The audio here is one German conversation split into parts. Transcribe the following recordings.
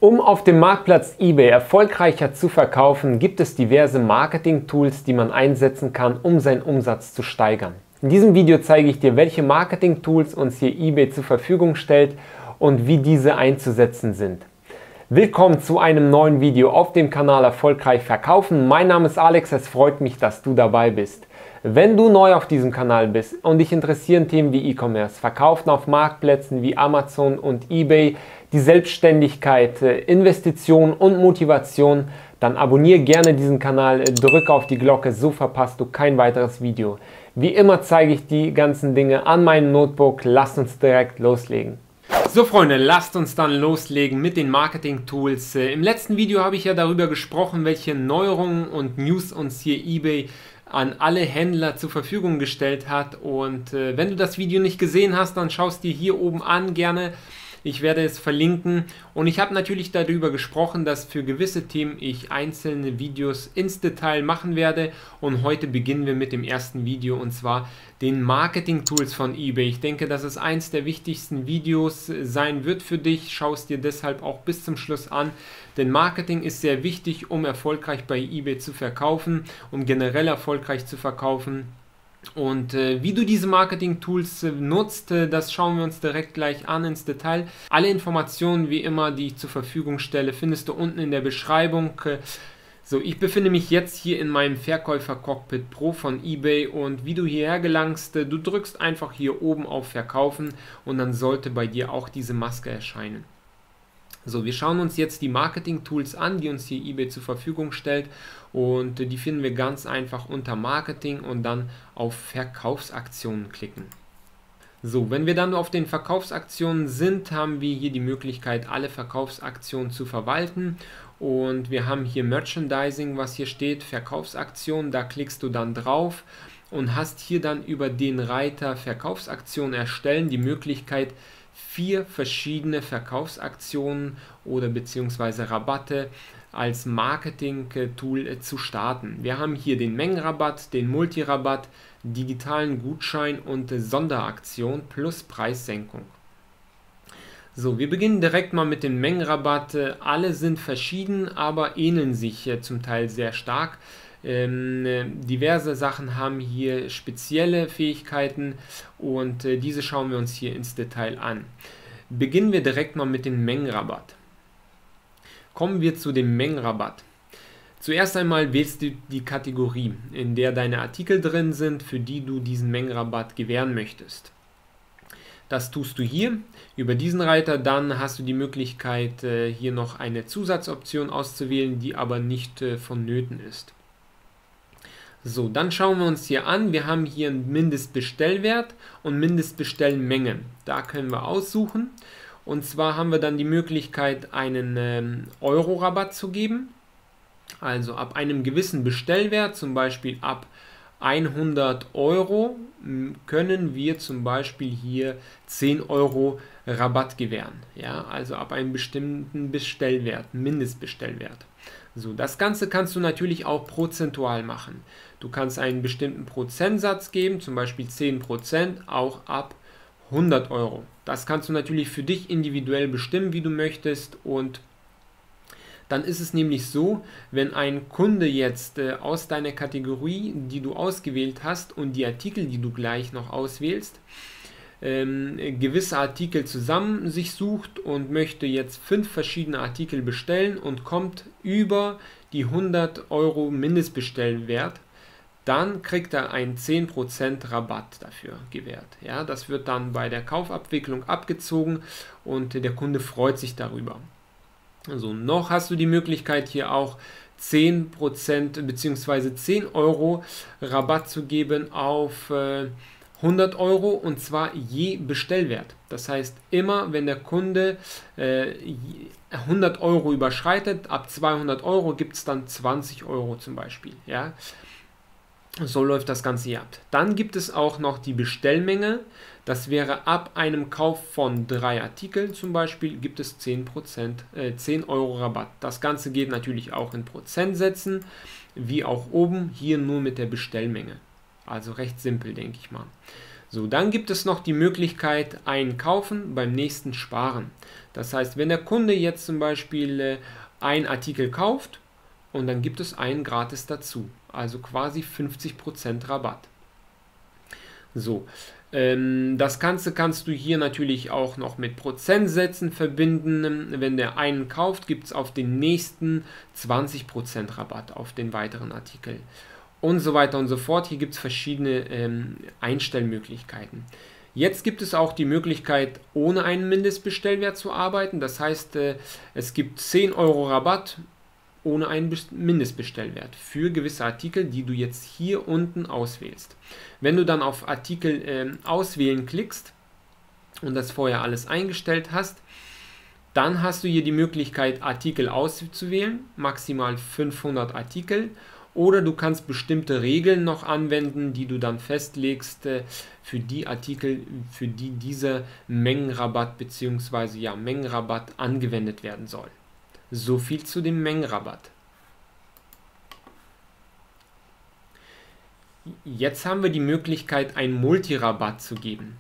Um auf dem Marktplatz eBay erfolgreicher zu verkaufen, gibt es diverse Marketing-Tools, die man einsetzen kann, um seinen Umsatz zu steigern. In diesem Video zeige ich dir, welche Marketing-Tools uns hier eBay zur Verfügung stellt und wie diese einzusetzen sind. Willkommen zu einem neuen Video auf dem Kanal Erfolgreich Verkaufen. Mein Name ist Alex, es freut mich, dass du dabei bist. Wenn du neu auf diesem Kanal bist und dich interessieren Themen wie E-Commerce, Verkaufen auf Marktplätzen wie Amazon und eBay, die Selbstständigkeit, Investition und Motivation, dann abonniere gerne diesen Kanal, drücke auf die Glocke, so verpasst du kein weiteres Video. Wie immer zeige ich die ganzen Dinge an meinem Notebook, lasst uns direkt loslegen. So Freunde, lasst uns dann loslegen mit den Marketing-Tools. Im letzten Video habe ich ja darüber gesprochen, welche Neuerungen und News uns hier eBay an alle Händler zur Verfügung gestellt hat. Und wenn du das Video nicht gesehen hast, dann schau es dir hier oben an gerne. Ich werde es verlinken und ich habe natürlich darüber gesprochen, dass für gewisse Themen ich einzelne Videos ins Detail machen werde und heute beginnen wir mit dem ersten Video und zwar den Marketing-Tools von eBay. Ich denke, dass es eins der wichtigsten Videos sein wird für dich. Schau es dir deshalb auch bis zum Schluss an, denn Marketing ist sehr wichtig, um erfolgreich bei eBay zu verkaufen, um generell erfolgreich zu verkaufen. Und wie du diese Marketing-Tools nutzt, das schauen wir uns direkt gleich an ins Detail. Alle Informationen wie immer, die ich zur Verfügung stelle, findest du unten in der Beschreibung. So, ich befinde mich jetzt hier in meinem Verkäufer-Cockpit Pro von eBay und wie du hierher gelangst, du drückst einfach hier oben auf Verkaufen und dann sollte bei dir auch diese Maske erscheinen. So, wir schauen uns jetzt die Marketing-Tools an, die uns hier eBay zur Verfügung stellt und die finden wir ganz einfach unter Marketing und dann auf Verkaufsaktionen klicken. So, wenn wir dann auf den Verkaufsaktionen sind, haben wir hier die Möglichkeit, alle Verkaufsaktionen zu verwalten und wir haben hier Merchandising, was hier steht, Verkaufsaktionen, da klickst du dann drauf und hast hier dann über den Reiter Verkaufsaktionen erstellen die Möglichkeit, 4 verschiedene Verkaufsaktionen oder beziehungsweise Rabatte als Marketing-Tool zu starten. Wir haben hier den Mengenrabatt, den Multirabatt, digitalen Gutschein und Sonderaktion plus Preissenkung. So, wir beginnen direkt mal mit dem Mengenrabatt. Alle sind verschieden, aber ähneln sich zum Teil sehr stark. Diverse Sachen haben hier spezielle Fähigkeiten und diese schauen wir uns hier ins Detail an. Beginnen wir direkt mal mit dem Mengenrabatt. Kommen wir zu dem Mengenrabatt. Zuerst einmal wählst du die Kategorie, in der deine Artikel drin sind, für die du diesen Mengenrabatt gewähren möchtest. Das tust du hier über diesen Reiter, dann hast du die Möglichkeit hier noch eine Zusatzoption auszuwählen, die aber nicht vonnöten ist. So, dann schauen wir uns hier an, wir haben hier einen Mindestbestellwert und Mindestbestellmenge. Da können wir aussuchen und zwar haben wir dann die Möglichkeit einen Euro-Rabatt zu geben. Also ab einem gewissen Bestellwert, zum Beispiel ab 100 Euro, können wir zum Beispiel hier 10 Euro Rabatt gewähren. Ja, also ab einem bestimmten Bestellwert, Mindestbestellwert. So, das Ganze kannst du natürlich auch prozentual machen. Du kannst einen bestimmten Prozentsatz geben, zum Beispiel 10%, auch ab 100 Euro. Das kannst du natürlich für dich individuell bestimmen, wie du möchtest und dann ist es nämlich so, wenn ein Kunde jetzt aus deiner Kategorie, die du ausgewählt hast und die Artikel, die du gleich noch auswählst, gewisse Artikel zusammen sich sucht und möchte jetzt 5 verschiedene Artikel bestellen und kommt über die 100 Euro Mindestbestellwert, dann kriegt er einen 10% Rabatt dafür gewährt. Ja, das wird dann bei der Kaufabwicklung abgezogen und der Kunde freut sich darüber. Also noch hast du die Möglichkeit hier auch 10% bzw. 10 Euro Rabatt zu geben auf 100 Euro und zwar je Bestellwert. Das heißt, immer wenn der Kunde 100 Euro überschreitet, ab 200 Euro gibt es dann 20 Euro zum Beispiel. Ja? So läuft das Ganze hier ab. Dann gibt es auch noch die Bestellmenge. Das wäre ab einem Kauf von 3 Artikeln zum Beispiel, gibt es 10 Euro Rabatt. Das Ganze geht natürlich auch in Prozentsätzen, wie auch oben, hier nur mit der Bestellmenge. Also recht simpel, denke ich mal. So, dann gibt es noch die Möglichkeit einkaufen, beim nächsten sparen. Das heißt, wenn der Kunde jetzt zum Beispiel einen Artikel kauft und dann gibt es einen gratis dazu, also quasi 50% Rabatt. So, das Ganze kannst du hier natürlich auch noch mit Prozentsätzen verbinden. Wenn der einen kauft, gibt es auf den nächsten 20% Rabatt auf den weiteren Artikel. Und so weiter und so fort. Hier gibt es verschiedene Einstellmöglichkeiten. Jetzt gibt es auch die Möglichkeit, ohne einen Mindestbestellwert zu arbeiten. Das heißt, es gibt 10 Euro Rabatt ohne einen Mindestbestellwert für gewisse Artikel, die du jetzt hier unten auswählst. Wenn du dann auf Artikel auswählen klickst und das vorher alles eingestellt hast, dann hast du hier die Möglichkeit, Artikel auszuwählen, maximal 500 Artikel, oder du kannst bestimmte Regeln noch anwenden, die du dann festlegst für die Artikel, für die dieser Mengenrabatt bzw. Mengenrabatt angewendet werden soll. So viel zu dem Mengenrabatt. Jetzt haben wir die Möglichkeit, einen Multirabatt zu geben.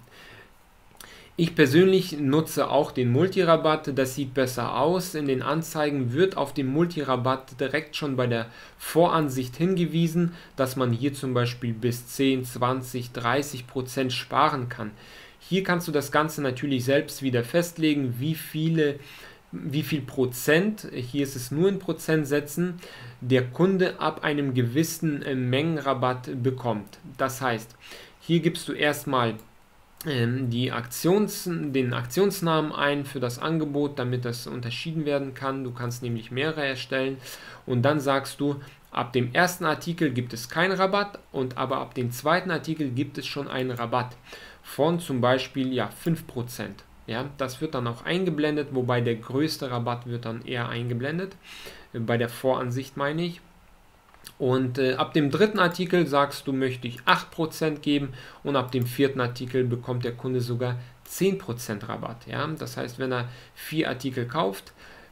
Ich persönlich nutze auch den Multirabatt, das sieht besser aus. In den Anzeigen wird auf den Multirabatt direkt schon bei der Voransicht hingewiesen, dass man hier zum Beispiel bis 10, 20, 30% sparen kann. Hier kannst du das Ganze natürlich selbst wieder festlegen, wie viel Prozent, hier ist es nur in Prozentsätzen, der Kunde ab einem gewissen Mengenrabatt bekommt. Das heißt, hier gibst du erstmal den Aktionsnamen ein für das Angebot, damit das unterschieden werden kann. Du kannst nämlich mehrere erstellen und dann sagst du, ab dem ersten Artikel gibt es keinen Rabatt und aber ab dem zweiten Artikel gibt es schon einen Rabatt von zum Beispiel 5%. Ja, das wird dann auch eingeblendet, wobei der größte Rabatt wird dann eher eingeblendet, bei der Voransicht meine ich. Und ab dem dritten Artikel sagst du, möchte ich 8% geben und ab dem vierten Artikel bekommt der Kunde sogar 10% Rabatt. Ja? Das heißt, wenn er 4 Artikel kauft,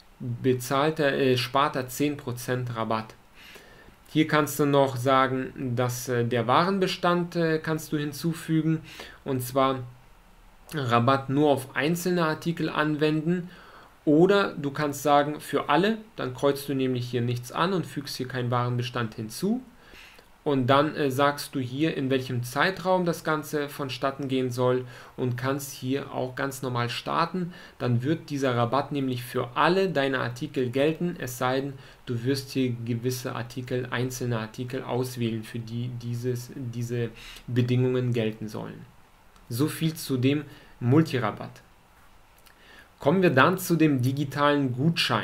spart er 10% Rabatt. Hier kannst du noch sagen, dass der Warenbestand kannst du hinzufügen und zwar Rabatt nur auf einzelne Artikel anwenden. Oder du kannst sagen, für alle, dann kreuzt du nämlich hier nichts an und fügst hier keinen Warenbestand hinzu. Und dann sagst du hier, in welchem Zeitraum das Ganze vonstatten gehen soll und kannst hier auch ganz normal starten. Dann wird dieser Rabatt nämlich für alle deine Artikel gelten, es sei denn, du wirst hier gewisse Artikel, einzelne Artikel auswählen, für die diese Bedingungen gelten sollen. So viel zu dem Multirabatt. Kommen wir dann zu dem digitalen Gutschein.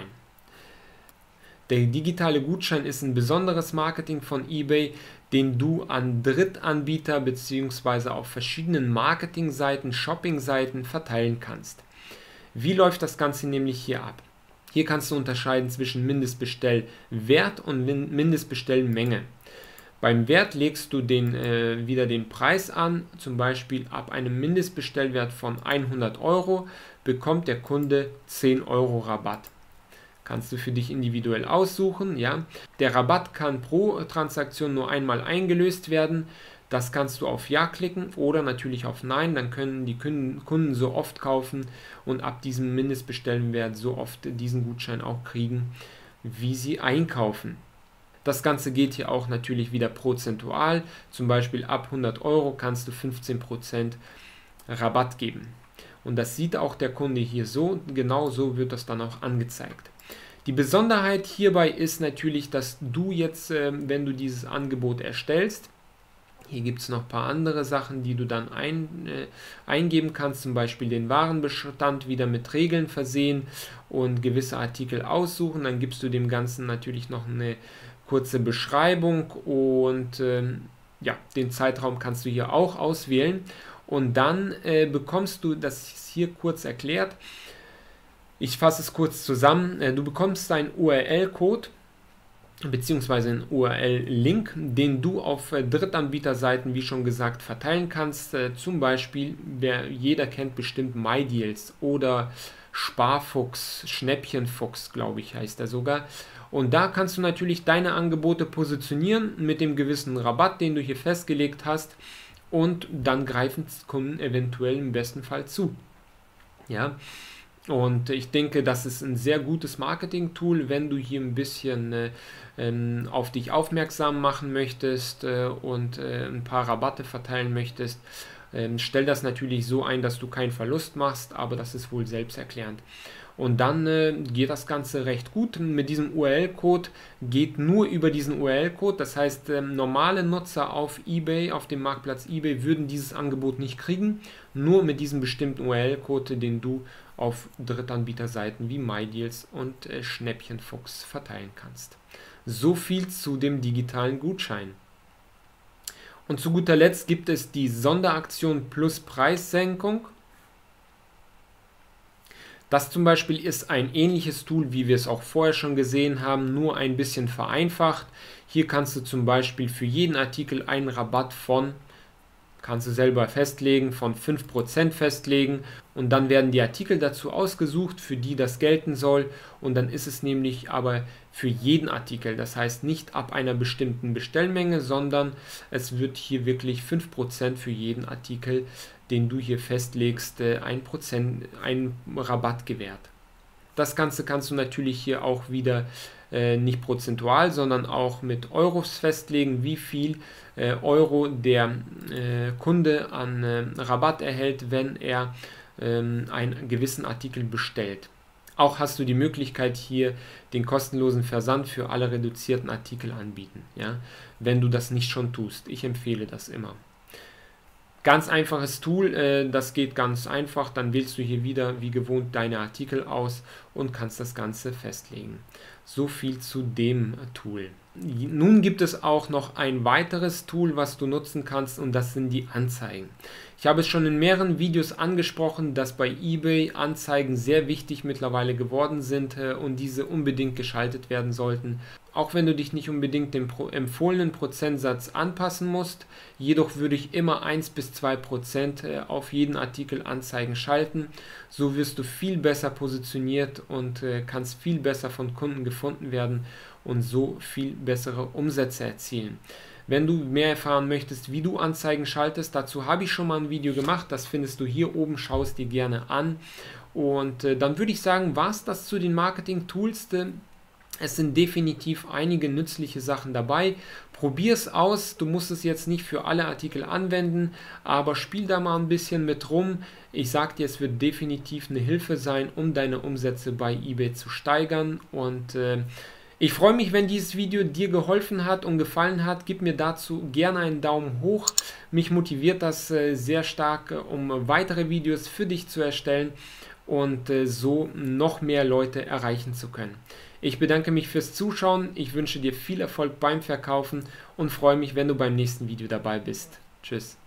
Der digitale Gutschein ist ein besonderes Marketing von eBay, den du an Drittanbieter bzw. auf verschiedenen Marketingseiten, Shoppingseiten verteilen kannst. Wie läuft das Ganze nämlich hier ab? Hier kannst du unterscheiden zwischen Mindestbestellwert und Mindestbestellmenge. Beim Wert legst du wieder den Preis an, zum Beispiel ab einem Mindestbestellwert von 100 Euro bekommt der Kunde 10 Euro Rabatt. Kannst du für dich individuell aussuchen. Ja. Der Rabatt kann pro Transaktion nur einmal eingelöst werden. Das kannst du auf Ja klicken oder natürlich auf Nein. Dann können die Kunden so oft kaufen und ab diesem Mindestbestellwert so oft diesen Gutschein auch kriegen, wie sie einkaufen. Das Ganze geht hier auch natürlich wieder prozentual. Zum Beispiel ab 100 Euro kannst du 15% Rabatt geben. Und das sieht auch der Kunde hier so. Genau so wird das dann auch angezeigt. Die Besonderheit hierbei ist natürlich, dass du jetzt, wenn du dieses Angebot erstellst, hier gibt es noch ein paar andere Sachen, die du dann eingeben kannst, zum Beispiel den Warenbestand wieder mit Regeln versehen und gewisse Artikel aussuchen. Dann gibst du dem Ganzen natürlich noch eine kurze Beschreibung und den Zeitraum kannst du hier auch auswählen. Und dann bekommst du, das ist hier kurz erklärt, ich fasse es kurz zusammen, du bekommst einen URL-Code beziehungsweise einen URL-Link, den du auf Drittanbieterseiten, wie schon gesagt, verteilen kannst. Zum Beispiel, jeder kennt bestimmt MyDeals oder Sparfuchs, Schnäppchenfuchs, glaube ich, heißt er sogar. Und da kannst du natürlich deine Angebote positionieren mit dem gewissen Rabatt, den du hier festgelegt hast. und dann greifen Kunden eventuell im besten Fall zu. Ja, und ich denke, das ist ein sehr gutes Marketing-Tool, wenn du hier ein bisschen auf dich aufmerksam machen möchtest und ein paar Rabatte verteilen möchtest. Stell das natürlich so ein, dass du keinen Verlust machst, aber das ist wohl selbsterklärend. Und dann geht das Ganze recht gut. Mit diesem URL-Code geht nur über diesen URL-Code. Das heißt, normale Nutzer auf eBay, auf dem Marktplatz eBay, würden dieses Angebot nicht kriegen. Nur mit diesem bestimmten URL-Code, den du auf Drittanbieterseiten wie MyDeals und Schnäppchenfuchs verteilen kannst. So viel zu dem digitalen Gutschein. Und zu guter Letzt gibt es die Sonderaktion plus Preissenkung. Das zum Beispiel ist ein ähnliches Tool, wie wir es auch vorher schon gesehen haben, nur ein bisschen vereinfacht. Hier kannst du zum Beispiel für jeden Artikel einen Rabatt kannst du selber festlegen, von 5% festlegen und dann werden die Artikel dazu ausgesucht, für die das gelten soll und dann ist es nämlich aber für jeden Artikel, das heißt nicht ab einer bestimmten Bestellmenge, sondern es wird hier wirklich 5% für jeden Artikel, den du hier festlegst, ein Rabatt gewährt. Das Ganze kannst du natürlich hier auch wieder nicht prozentual, sondern auch mit Euros festlegen, wie viel Euro der Kunde an Rabatt erhält, wenn er einen gewissen Artikel bestellt. Auch hast du die Möglichkeit, hier den kostenlosen Versand für alle reduzierten Artikel anbieten, ja, wenn du das nicht schon tust. Ich empfehle das immer. Ganz einfaches Tool, das geht ganz einfach, dann wählst du hier wieder wie gewohnt deine Artikel aus und kannst das Ganze festlegen. So viel zu dem Tool. Nun gibt es auch noch ein weiteres Tool, was du nutzen kannst und das sind die Anzeigen. Ich habe es schon in mehreren Videos angesprochen, dass bei eBay Anzeigen sehr wichtig mittlerweile geworden sind und diese unbedingt geschaltet werden sollten. Auch wenn du dich nicht unbedingt dem empfohlenen Prozentsatz anpassen musst, jedoch würde ich immer 1 bis 2% auf jeden Artikel Anzeigen schalten. So wirst du viel besser positioniert und kannst viel besser von Kunden gefunden werden und so viel bessere Umsätze erzielen. Wenn du mehr erfahren möchtest, wie du Anzeigen schaltest, dazu habe ich schon mal ein Video gemacht, das findest du hier oben, schau es dir gerne an. Und dann würde ich sagen, war es das zu den Marketing-Tools. Es sind definitiv einige nützliche Sachen dabei. Probier es aus, du musst es jetzt nicht für alle Artikel anwenden, aber spiel da mal ein bisschen mit rum. Ich sage dir, es wird definitiv eine Hilfe sein, um deine Umsätze bei eBay zu steigern und ich freue mich, wenn dieses Video dir geholfen hat und gefallen hat. Gib mir dazu gerne einen Daumen hoch. Mich motiviert das sehr stark, um weitere Videos für dich zu erstellen und so noch mehr Leute erreichen zu können. Ich bedanke mich fürs Zuschauen. Ich wünsche dir viel Erfolg beim Verkaufen und freue mich, wenn du beim nächsten Video dabei bist. Tschüss.